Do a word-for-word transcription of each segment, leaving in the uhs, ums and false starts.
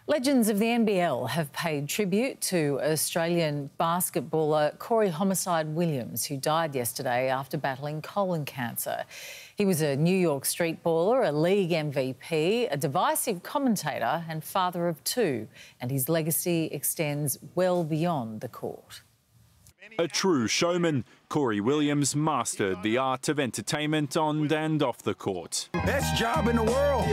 Legends of the N B L have paid tribute to Australian basketballer Corey Homicide Williams, who died yesterday after battling colon cancer. He was a New York street baller, a league M V P, a divisive commentator and father of two, and his legacy extends well beyond the court. A true showman, Corey Williams mastered the art of entertainment on and off the court. Best job in the world.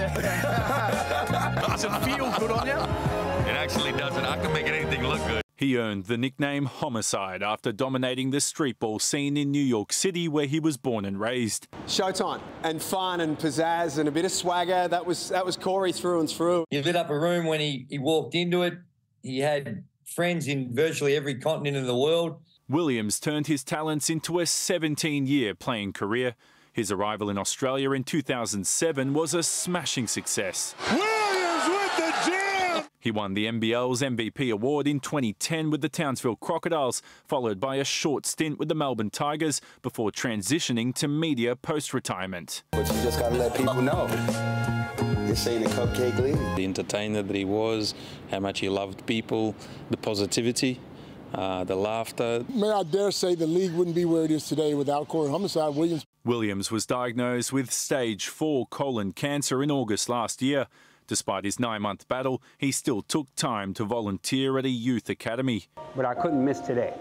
Yeah. Does it feel good on you? It actually doesn't. I can make anything look good. He earned the nickname Homicide after dominating the streetball scene in New York City, where he was born and raised. Showtime and fun and pizzazz and a bit of swagger. That was that was Corey through and through. He lit up a room when he, he walked into it. He had friends in virtually every continent in the world. Williams turned his talents into a seventeen-year playing career. His arrival in Australia in two thousand seven was a smashing success. Williams with the jam! He won the N B L's M V P award in twenty ten with the Townsville Crocodiles, followed by a short stint with the Melbourne Tigers before transitioning to media post-retirement. But you just got to let people know. This ain't a cupcake league. The entertainer that he was, how much he loved people, the positivity. Uh, the laughter. May I dare say the league wouldn't be where it is today without Corey Homicide Williams. Williams was diagnosed with stage four colon cancer in August last year. Despite his nine-month battle, he still took time to volunteer at a youth academy. But I couldn't miss today.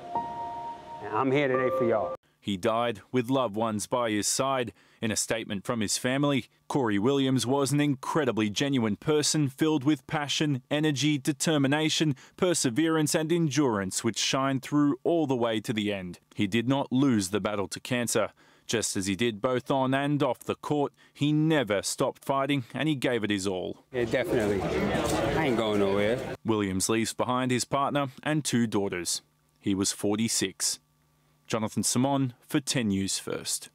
I'm here today for y'all. He died with loved ones by his side. In a statement from his family, Corey Williams was an incredibly genuine person filled with passion, energy, determination, perseverance and endurance which shined through all the way to the end. He did not lose the battle to cancer. Just as he did both on and off the court, he never stopped fighting and he gave it his all. Yeah, definitely. I ain't going nowhere. Williams leaves behind his partner and two daughters. He was forty-six. Jonathan Simon for ten News First.